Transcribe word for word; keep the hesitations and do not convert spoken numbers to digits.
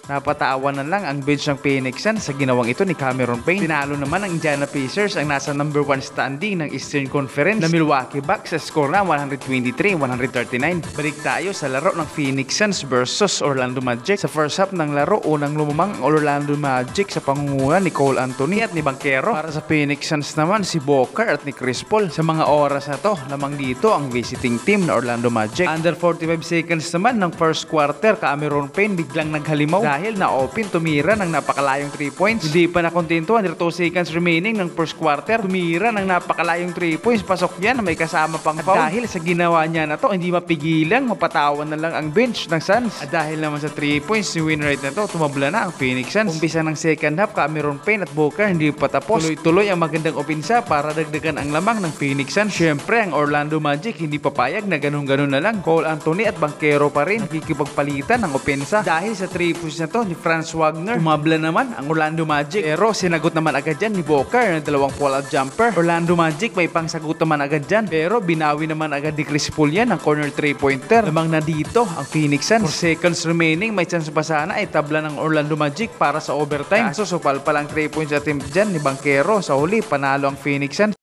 Napatawan na lang ang bench ng Phoenix Suns sa ginawang ito ni Cameron Payne. Tinalo naman ang Indiana Pacers ang nasa number one standing ng Eastern Conference na Milwaukee Bucks sa score na one twenty-three one thirty-nine. Balik tayo sa laro ng Phoenix Suns versus Orlando Magic. Sa first half ng laro, unang lumamang ang Orlando Magic sa pangunguna ni Cole Anthony at ni Banchero. Para sa Phoenix Suns naman, si Booker at ni Chris Paul. Sa mga oras na to, lamang dito ang visiting team na Orlando Magic. Under forty-five seconds naman ng first quarter, Cameron Payne biglang naghalimaw dahil na-open tumira ng napakalayong three points. Hindi pa nakontento, under two seconds remaining ng first quarter, tumira ng napakalayong three points. Pasok yan, may kasama pang foul. At dahil sa ginawa niya na to, hindi mapigilan, mapatawan na lang ang bench ng Suns. At dahil naman sa three points, si win rate na to, tumabla na ang Phoenix Suns. Umpisa ng second half, Cameron Payne at Booker hindi pa tapos. Tuloy-tuloy ang magandang opensa para dagdagan ang lamang ng Phoenix Suns. Siyempre, ang Orlando Magic hindi papayag na ganun-ganun na lang. Cole Anthony at Banchero pa rin nakikipagpalitan ng opensa. Dahil sa three points na to ni Franz Wagner, tumabla naman ang Orlando Magic. Pero sinagot naman agad dyan ni Booker na dalawang pull-out jumper. Orlando Magic may pangsagot naman agad dyan. Pero binawi naman agad ni Chris Paul yan ang corner three-pointer. Lamang na dito ang Phoenix Suns. four seconds remaining, may chance pa sana ay tabla ng Orlando Magic para sa overtime. Kaso supal pa lang three points attempt dyan ni Banchero. Sa huli, panalo ang Phoenix Suns.